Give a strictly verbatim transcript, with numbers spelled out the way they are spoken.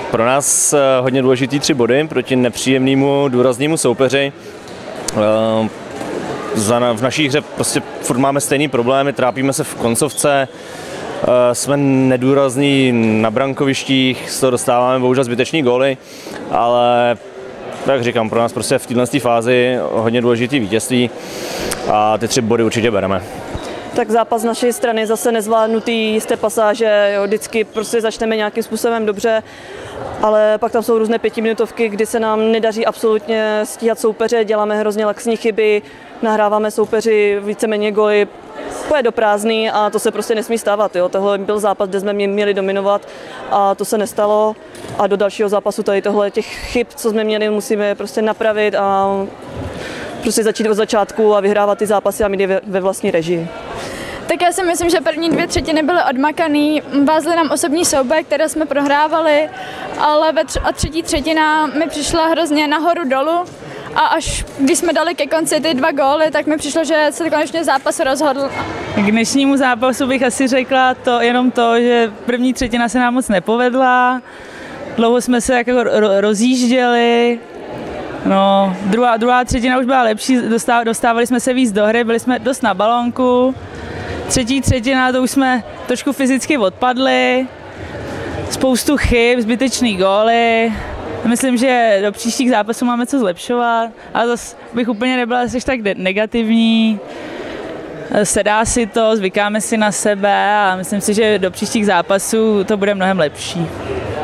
Pro nás hodně důležitý tři body proti nepříjemnému, důraznému soupeři. V naší hře prostě furt máme stejný problémy, trápíme se v koncovce, jsme nedůrazní na brankovištích, z toho dostáváme bohužel zbytečný góly, ale jak říkám, pro nás prostě v této fázi hodně důležitý vítězství a ty tři body určitě bereme. Tak zápas z naší strany zase nezvládnutý, jisté pasáže, jo, vždycky prostě začneme nějakým způsobem dobře, ale pak tam jsou různé pětiminutovky, kdy se nám nedaří absolutně stíhat soupeře, děláme hrozně laxní chyby, nahráváme soupeři víceméně góly, pojede do prázdný a to se prostě nesmí stávat. Jo. Tohle byl zápas, kde jsme měli dominovat a to se nestalo a do dalšího zápasu tady tohle těch chyb, co jsme měli, musíme prostě napravit a prostě začít od začátku a vyhrávat ty zápasy a mít je ve vlastní režii. Tak já si myslím, že první dvě třetiny byly odmakaný, vázly nám osobní souboje, které jsme prohrávali, ale ve tř- a třetí třetina mi přišla hrozně nahoru dolů a až když jsme dali ke konci ty dva góly, tak mi přišlo, že se konečně zápas rozhodl. K dnešnímu zápasu bych asi řekla to, jenom to, že první třetina se nám moc nepovedla, dlouho jsme se jako ro- rozjížděli. No, druhá, druhá třetina už byla lepší, dostávali jsme se víc do hry, byli jsme dost na balónku. Třetí třetina, to už jsme trošku fyzicky odpadli, spoustu chyb, zbytečný góly. Myslím, že do příštích zápasů máme co zlepšovat, ale zase bych úplně nebyla až tak negativní. Sedá si to, zvykáme si na sebe a myslím si, že do příštích zápasů to bude mnohem lepší.